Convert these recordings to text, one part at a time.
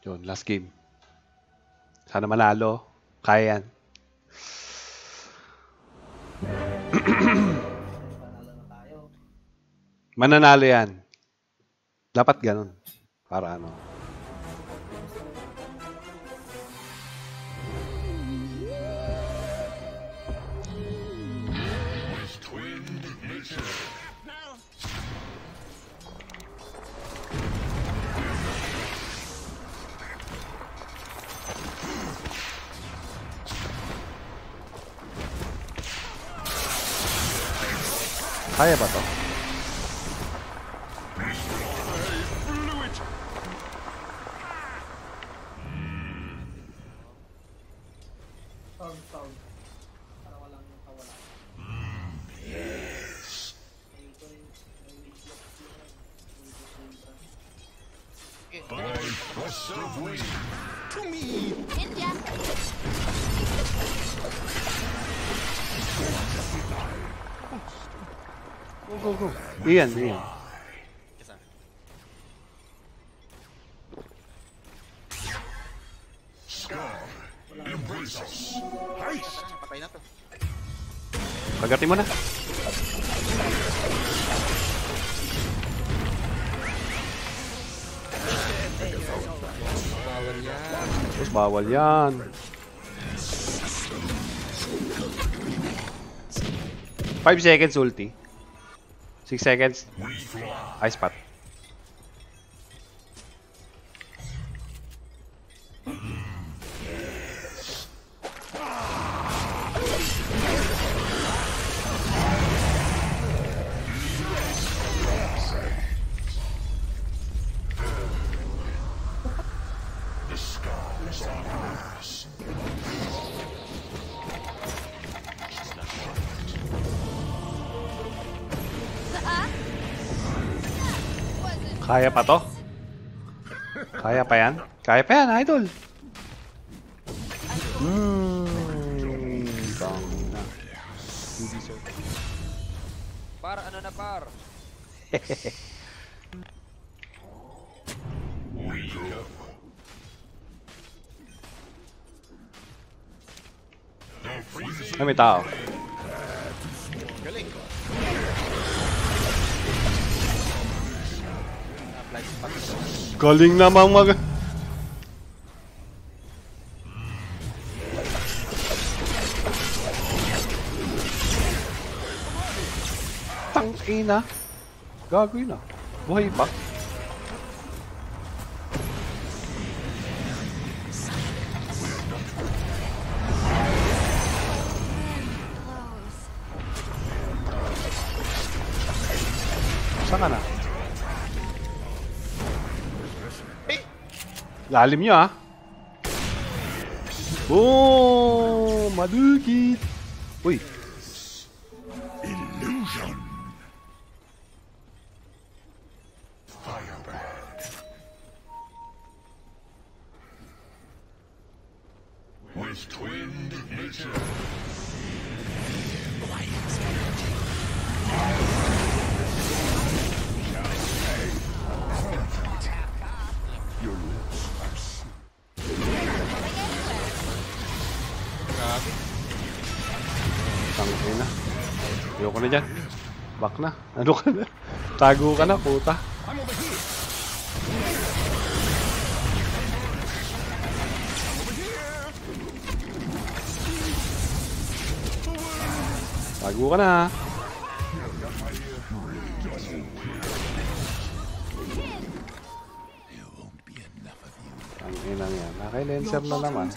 Yun, last game. Sana manalo. Kaya yan. Mananalo yan. Dapat ganun. Para ano. Kaya ba to? Go. Iyan. Patay na to. Kagatin mo na. Bawal yan. Tapos bawal yan. 5 seconds ulti. 6 seconds. Ice spot. Kaya pa to? Kaya pa yan? Kaya pa yan, idol! Tangina. Par, ano na par? Ay, may tao. Galing. Galing namang mag... Tangina. Gagawin na. Buhay pa. Saan ka na? Lalim nyo ah. Oh, madukit. Uy. Illusion. Firebird. With twinned nature. Your lips are Tangina. Ayoko na dyan. Back na. Ano ka na? Tago ka na, puta. Tago ka na. Ang inang yan. Naka-lenser na naman.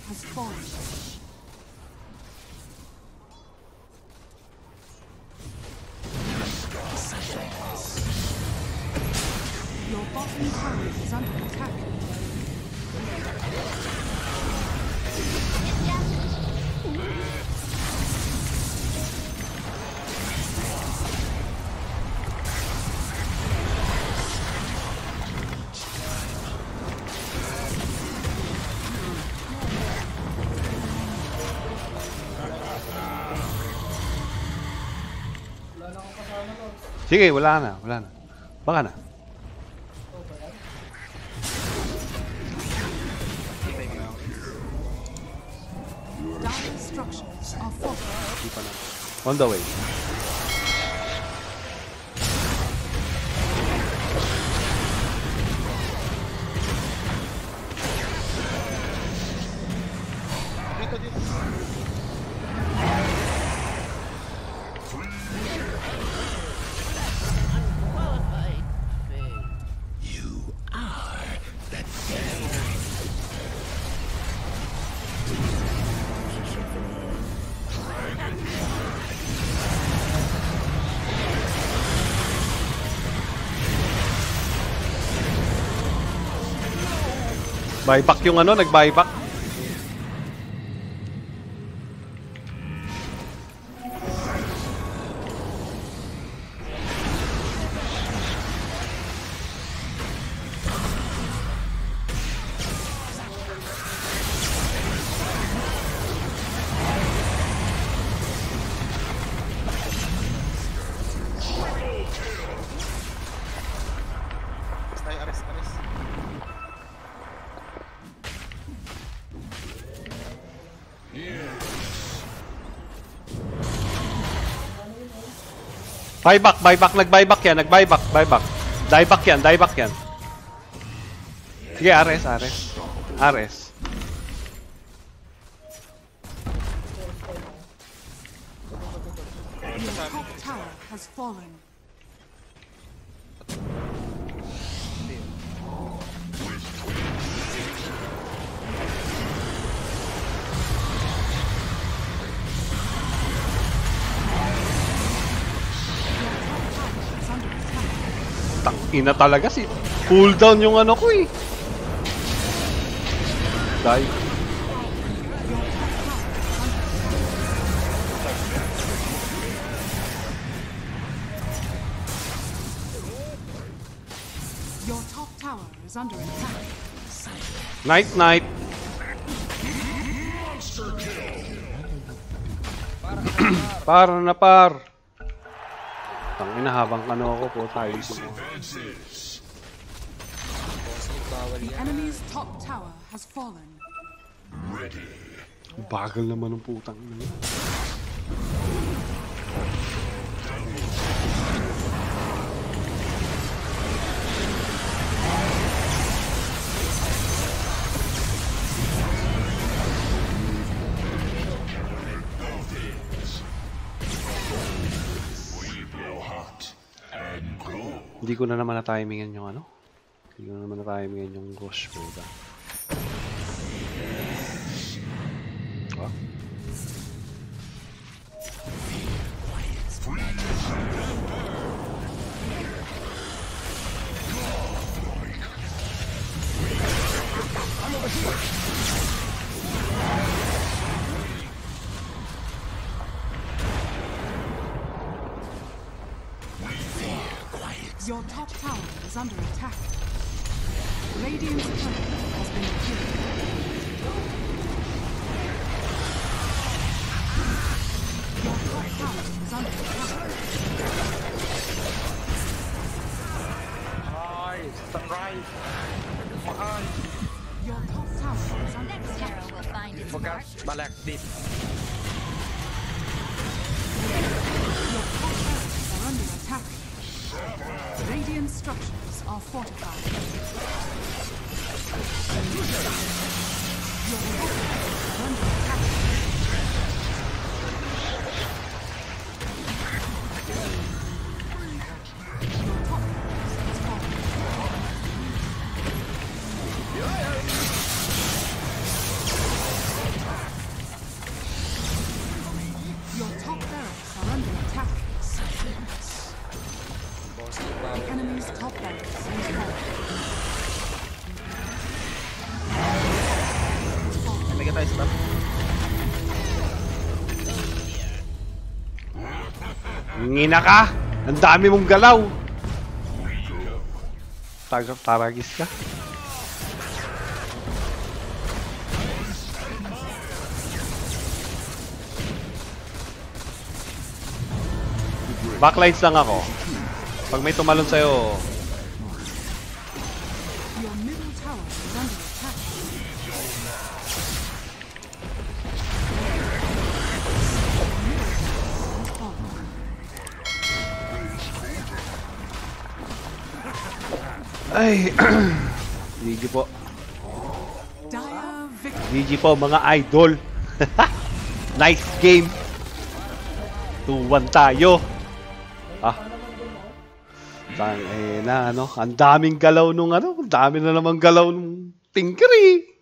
Your bottom tower is under attack. Sige, wala na. Baka na. Dire structures are fortified. Di pa na. On the way. Dito, dito. Buyback yung ano, nag-buyback. Tayo, ares, ares. Buyback, nag-buyback yan, buyback. Dieback yan. Sige, Ares. Your top tower has fallen. Is under attack. Tangina talaga si cooldown yung ano ko eh. Die. Your top tower is under attack. Night. Par na par. Tangina habang ano ako po tayo. The enemy's top tower has fallen. Bagal naman ng putang ina. Hindi ko na naman na-timingan yung ano. Hindi ko na naman na-timingan yung Ghost Road. Ah. Your top tower is under attack. Radiant's turret has been killed. Your top tower is under attack. Sunrise. Your top tower is under Next attack. hero will find its Forgot mark. balak this. Your top barracks are under attack. Radiant structures are fortified. Your top barracks are under attack. Your top barracks has fallen. Your top barracks are under attack. The enemy's top barracks is fallen. Lagyan tayo stop. Ngina ka! Ang dami mong galaw! Taragis ka? Backlines lang ako. Pag may tumalon sa'yo, Your middle tower is under attack. Ay, GG po. Dire victory. GG po mga idol. Nice game. 2-1 tayo. Tang na ano, ang daming galaw nung ano, ang dami na namang galaw nung Tinkery.